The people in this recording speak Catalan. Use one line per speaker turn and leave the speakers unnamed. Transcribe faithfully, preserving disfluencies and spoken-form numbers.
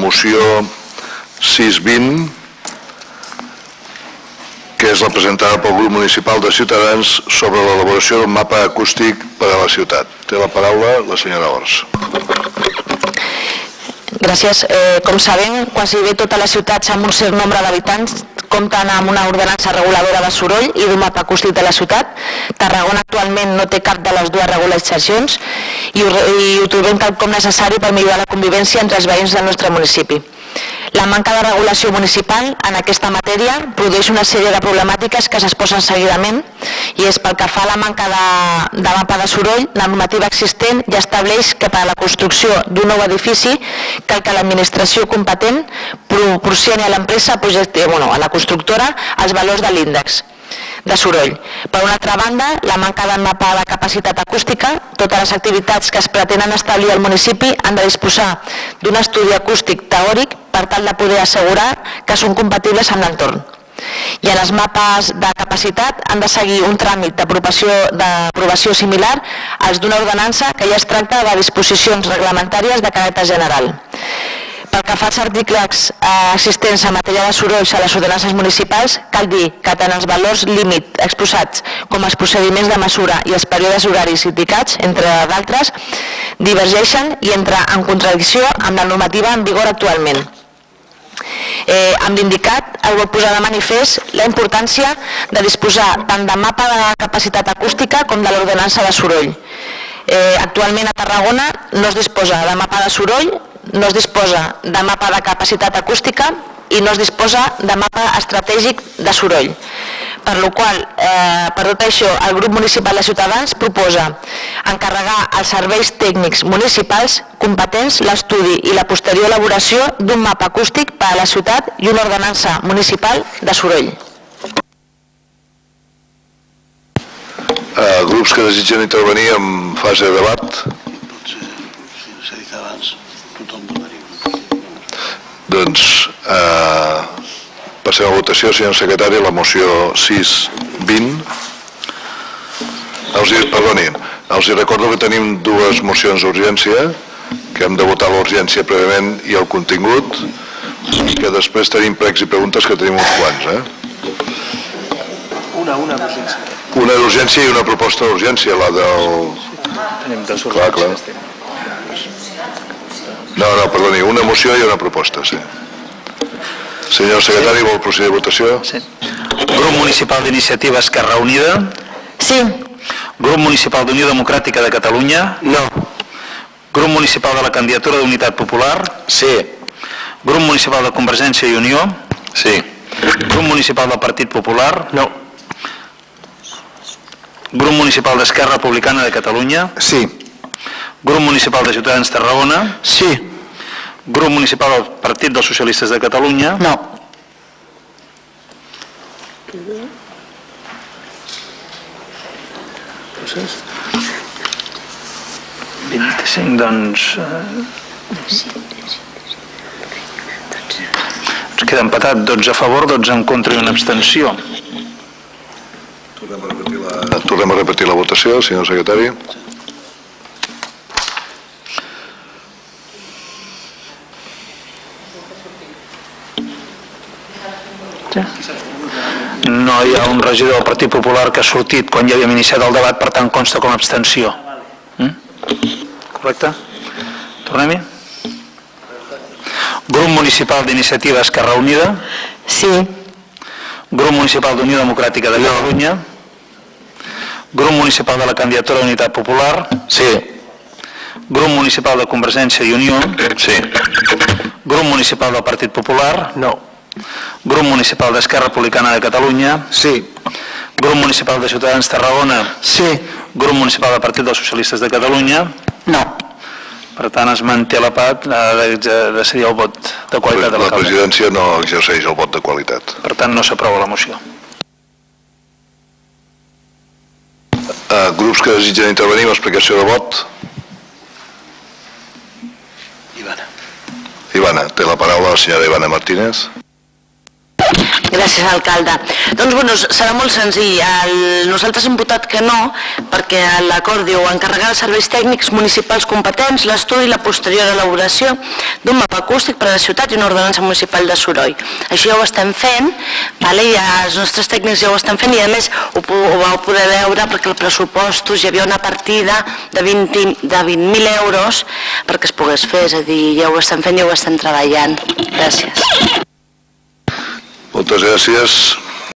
moció sis vint, que és la presentada pel grup municipal de Ciutadans sobre l'elaboració d'un mapa acústic per a la ciutat. Té la paraula la senyora Ors.
Gràcies. Com sabem, quasi bé totes les ciutats amb un cert nombre d'habitants compten amb una ordenança reguladora de soroll i d'un mapa acústic de la ciutat. Tarragona actualment no té cap de les dues regularitzacions i ho trobem quelcom necessari per millorar la convivència entre els veïns del nostre municipi. La manca de regulació municipal en aquesta matèria produeix una sèrie de problemàtiques que s'exposen seguidament i és pel que fa a la manca de mapa de soroll, la normativa existent ja estableix que per a la construcció d'un nou edifici cal que l'administració competent proporcioni a l'empresa, a la constructora, els valors de l'índex de soroll. Per una altra banda, la manca de mapa de capacitat acústica, totes les activitats que es pretenen establir al municipi han de disposar d'un estudi acústic teòric per tal de poder assegurar que són compatibles amb l'entorn. I en els mapes de capacitat han de seguir un tràmit d'aprovació similar als d'una ordenança que ja es tracta de disposicions reglamentàries de caràcter general. Pel que fa als articles existents en matèria de sorolls a les ordenances municipals, cal dir que tant els valors límit exposats com els procediments de mesura i els períodes horaris indicats, entre d'altres, divergeixen i entren en contradicció amb la normativa en vigor actualment. Amb l'indicat, es vol posar de manifest la importància de disposar tant de mapa de capacitat acústica com de l'ordenança de soroll. Actualment a Tarragona no es disposa de mapa de soroll, no es disposa de mapa de capacitat acústica i no es disposa de mapa estratègic de soroll. Per la qual cosa, per tot això, el grup municipal de Ciutadans proposa encarregar als serveis tècnics municipals competents l'estudi i la posterior elaboració d'un mapa acústic per a la ciutat i una ordenança municipal de soroll.
Grups que desitgen intervenir en fase de debat? Doncs passem a votació, senyor secretari, la moció sis vint. Perdonin, els recordo que tenim dues mocions d'urgència, que hem de votar l'urgència prèviament i el contingut, que després tenim pregs i preguntes que tenim uns quants.
Una, una d'urgència.
Una d'urgència i una proposta d'urgència, la del...
Tenim dues urgències.
No, no, perdoni, una moció i una proposta, sí. Senyor secretari, vol procedir a votació?
Sí. Grup Municipal d'Iniciativa Esquerra Unida?
Sí.
Grup Municipal d'Unió Democràtica de Catalunya?
No.
Grup Municipal de la Candidatura d'Unitat Popular?
Sí.
Grup Municipal de Convergència i Unió?
Sí.
Grup Municipal del Partit Popular?
No.
Grup Municipal d'Esquerra Republicana de Catalunya?
Sí.
Grup Municipal de Ciutadans Tarragona?
Sí.
Grup Municipal del Partit dels Socialistes de Catalunya?
No.
vint-i-cinc, doncs... Ens queda empatat, dotze a favor, dotze en contra i una abstenció.
Tornem a repetir la votació, senyor secretari.
No hi ha un regidor del Partit Popular que ha sortit quan ja havíem iniciat el debat, per tant consta com a abstenció. Correcte? Tornem-hi? Grup Municipal d'Iniciativa Esquerra Unida?
Sí.
Grup Municipal d'Unió Democràtica de Catalunya? Grup Municipal de la Candidatura d'Unitat Popular?
Sí.
Grup Municipal de Convergència i Unió?
Sí.
Grup Municipal del Partit Popular?
No.
Grup Municipal d'Esquerra Republicana de Catalunya?
Sí.
Grup Municipal de Ciutadans Tarragona?
Sí.
Grup Municipal del Partit dels Socialistes de Catalunya?
No.
Per tant, es manté la part de decidir el vot de qualitat de
La
l'alcalde.
presidència no exerceix el vot de qualitat.
Per tant, no s'aprova la moció.
Grups que desitgen intervenir en l'explicació de vot?
Ivana.
Ivana, té la paraula la senyora Ivana Martínez.
Gràcies, alcalde. Doncs, bueno, serà molt senzill. Nosaltres hem votat que no, perquè l'acord diu encarregar els serveis tècnics municipals competents l'estudi i la posterior elaboració d'un mapa acústic per a la ciutat i una ordenança municipal de soroll. Això ja ho estem fent, i els nostres tècnics ja ho estan fent, i a més ho vau poder veure perquè els pressupostos hi havia una partida de vint mil euros perquè es pogués fer, és a dir, ja ho estem fent i ho estem treballant. Gràcies.
Moltes gràcies.